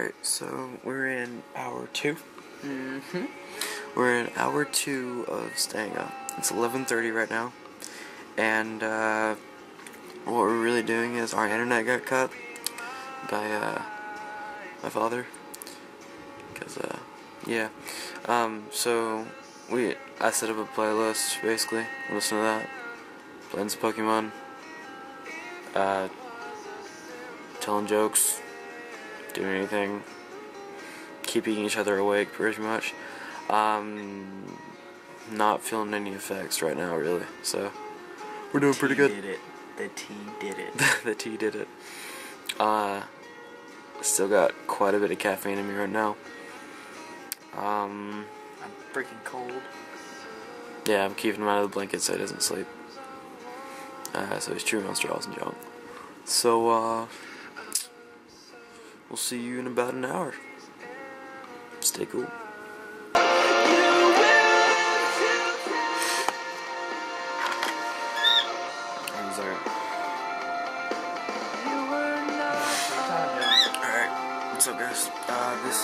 Alright, so we're in hour 2. Mm-hmm. We're in hour 2 of staying up. It's 11:30 right now. And what we're really doing is our internet got cut by my father. Because yeah. So I set up a playlist basically. Listen to that. Playing some Pokemon. Telling jokes. Doing anything. Keeping each other awake pretty much. Not feeling any effects right now really. So we're doing pretty good. Did it. The tea did it. The tea did it. Still got quite a bit of caffeine in me right now. I'm freaking cold. Yeah, I'm keeping him out of the blanket so he doesn't sleep. So he's chewing on straws and junk. So, we'll see you in about an hour. Stay cool. Alright, what's up guys? This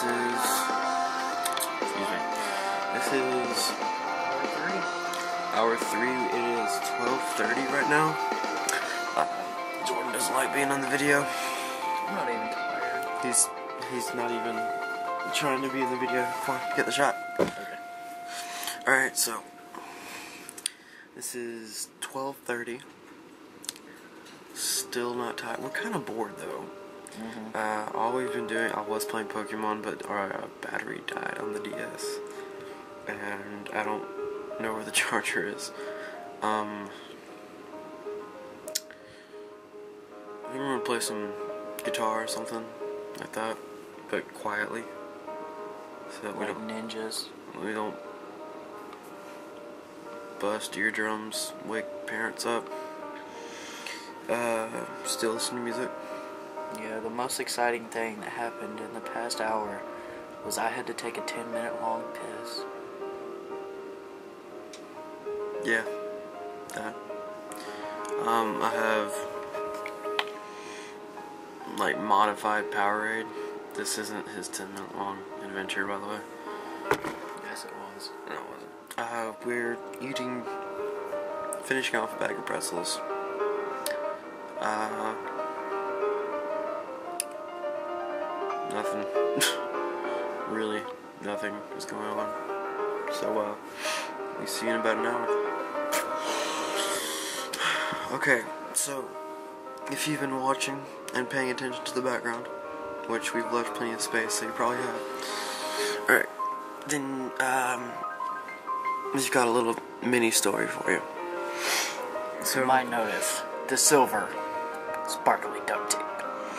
is hour 3. It is 12:30 right now. Jordan doesn't like being on the video. I'm not even tired. He's not even trying to be in the video. Come on, get the shot. Okay. Alright, so this is 12:30. Still not tired. We're kind of bored though. All we've been doing, I was playing Pokemon, but our battery died on the DS, and I don't know where the charger is. I think we're gonna play some guitar or something like that, but quietly, so that Like ninjas. we don't bust eardrums, wake parents up. Still listen to music. Yeah, the most exciting thing that happened in the past hour was I had to take a 10-minute long piss. Yeah, that. I have like modified Powerade. This isn't his 10-minute long adventure, by the way. Yes, it was. No, it wasn't. We're finishing off a bag of pretzels. Nothing. Really, nothing is going on. So, we see you in about an hour. Okay, so, if you've been watching and paying attention to the background, which we've left plenty of space, so you probably have. Alright, then, we've got a little mini story for you. So you might notice the silver, sparkly duct tape.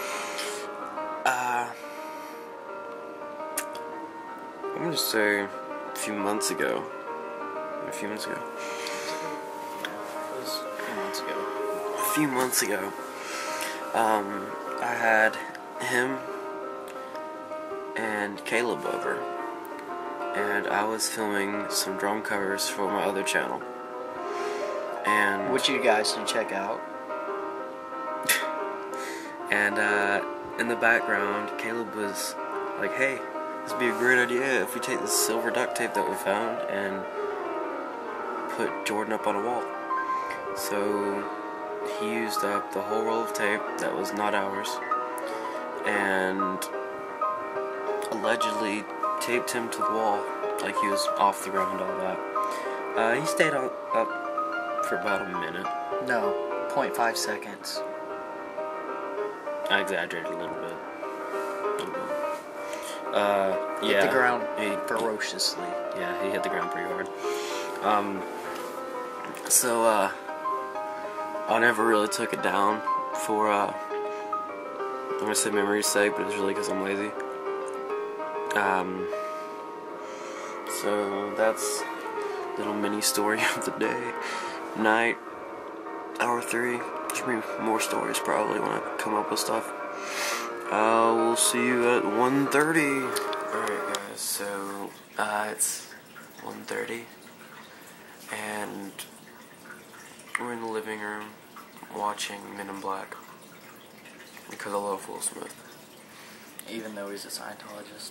I'm gonna say a few months ago. It was a few months ago. I had him and Caleb over, and I was filming some drum covers for my other channel. And which you guys should check out. And in the background, Caleb was like, "Hey, this would be a great idea if we take this silver duct tape that we found and put Jordan up on a wall." So he used up the whole roll of tape that was not ours, and allegedly taped him to the wall, like he was off the ground, all that. He stayed up for about a minute. No, 0.5 seconds. I exaggerated a little bit. Hit Yeah. the ground ferociously. Yeah, he hit the ground pretty hard. So, I never really took it down for, I'm gonna say memory's sake, but it's really because I'm lazy. So that's a little mini story of the day. Night, hour 3. There's gonna be more stories probably when I come up with stuff. We'll see you at 1:30. Alright guys, so it's 1:30 and we're in the living room watching Men in Black because I love Will Smith. Even though he's a Scientologist.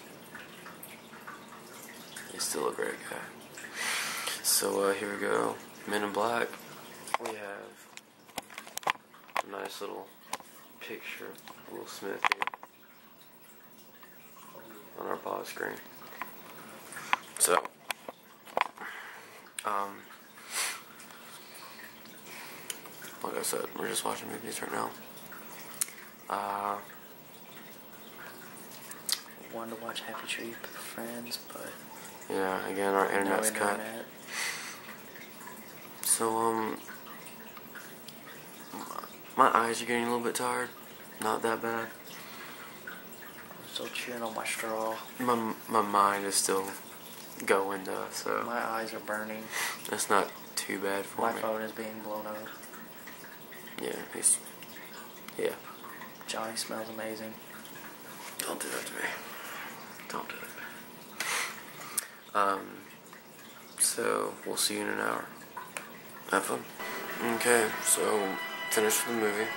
He's still a great guy. So here we go. Men in Black. We have a nice little picture of Will Smith here on our pause screen. So, like I said, we're just watching movies right now. Wanted to watch Happy Tree with friends, but yeah, again, our internet's cut. So, my eyes are getting a little bit tired. Not that bad. I'm still chewing on my straw. My mind is still going though, so my eyes are burning. That's not too bad for me. My phone is being blown up. Yeah. Jonneh smells amazing. Don't do that to me. Don't do that to me. So we'll see you in an hour. Have fun. Okay, so finished with the movie.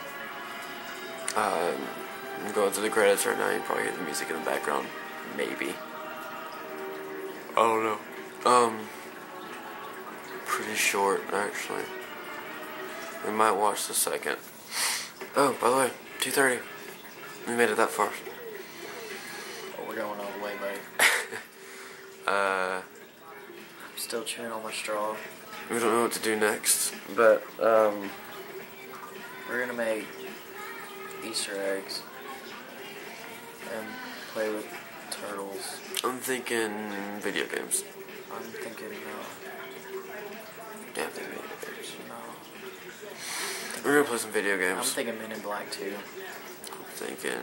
I'm going through the credits right now. You probably hear the music in the background. Maybe. I don't know. Pretty short, actually. We might watch the second. Oh, by the way, 2:30. We made it that far. Oh, we're going all the way, buddy. I'm still chewing on my straw. We don't know what to do next, but, we're gonna make Easter eggs and play with turtles. I'm thinking video games. I'm thinking, Yeah, I'm thinking video games. no. We're gonna play some video I'm games. thinking Men in Black too. I'm thinking...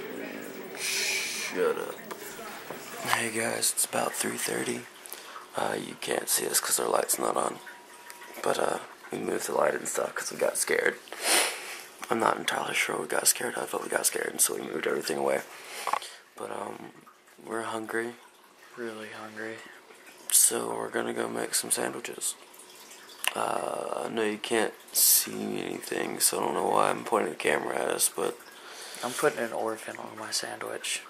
Shut up. Hey guys, it's about 3:30. You can't see us because our light's not on. But, we moved the light and stuff because we got scared. I'm not entirely sure we got scared of, but we got scared, and so we moved everything away. But, we're hungry. Really hungry. So we're gonna go make some sandwiches. I know you can't see anything, so I don't know why I'm pointing the camera at us, but... I'm putting an orphan on my sandwich.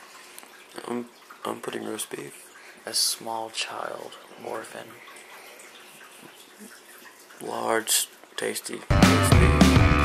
I'm putting roast beef. A small child orphan. Large, tasty roast beef.